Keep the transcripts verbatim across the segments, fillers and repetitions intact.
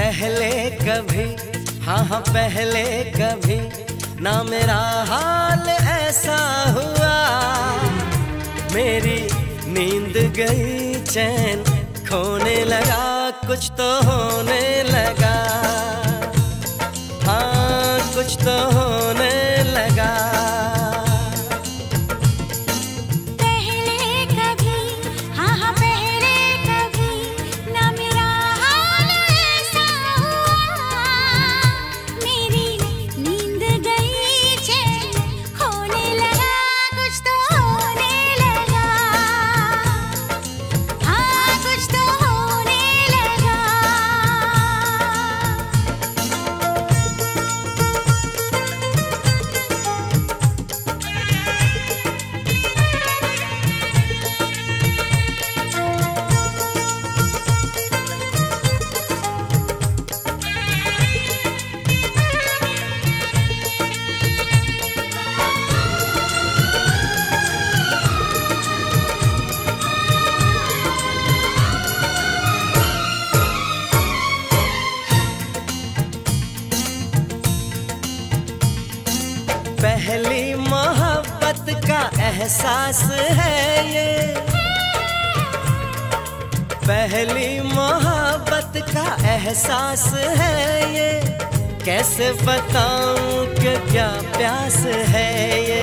पहले कभी, हाँ हाँ पहले कभी ना मेरा हाल ऐसा हुआ। मेरी नींद गई, चैन खोने लगा, कुछ तो होने लगा, हाँ कुछ तो होने लगा। पहली मोहब्बत का एहसास है ये, पहली मोहब्बत का एहसास है ये। कैसे बताऊं कि क्या प्यास है ये।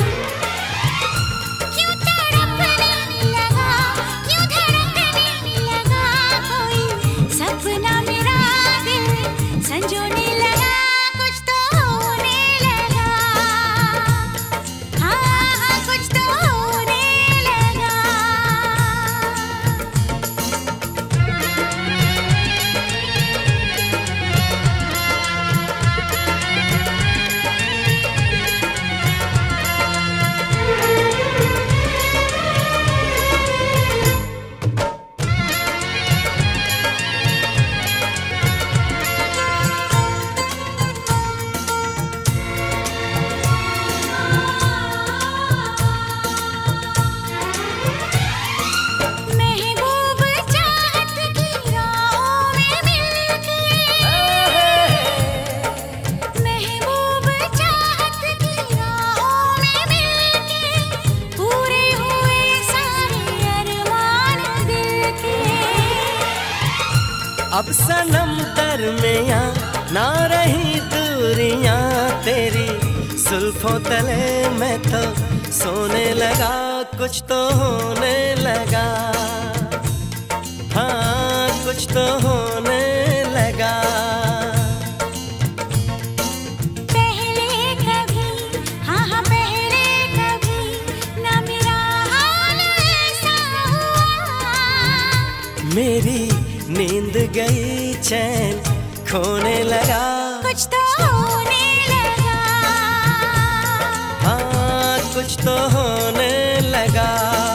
क्यों तड़पने लगा, क्यों धड़कने लगा, कोई सपना मेरा दिल संजोने लगा। अब सनम दरमिया ना रही दूरियां तेरी, जुल्फों तले मैं तो सोने लगा, कुछ तो होने लगा, हाँ कुछ तो होने लगा। पहले कभी, हाँ हाँ पहले कभी ना मेरा हाल ऐसा हुआ। मेरी नींद गई, चैन खोने लगा, कुछ तो होने लगा, हाँ कुछ तो होने लगा,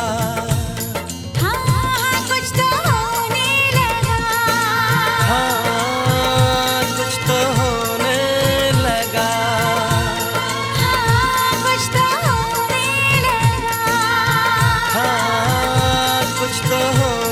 हाँ हाँ कुछ तो होने लगा, हाँ कुछ तो होने लगा, हाँ कुछ तो होने लगा, हाँ कुछ तो होने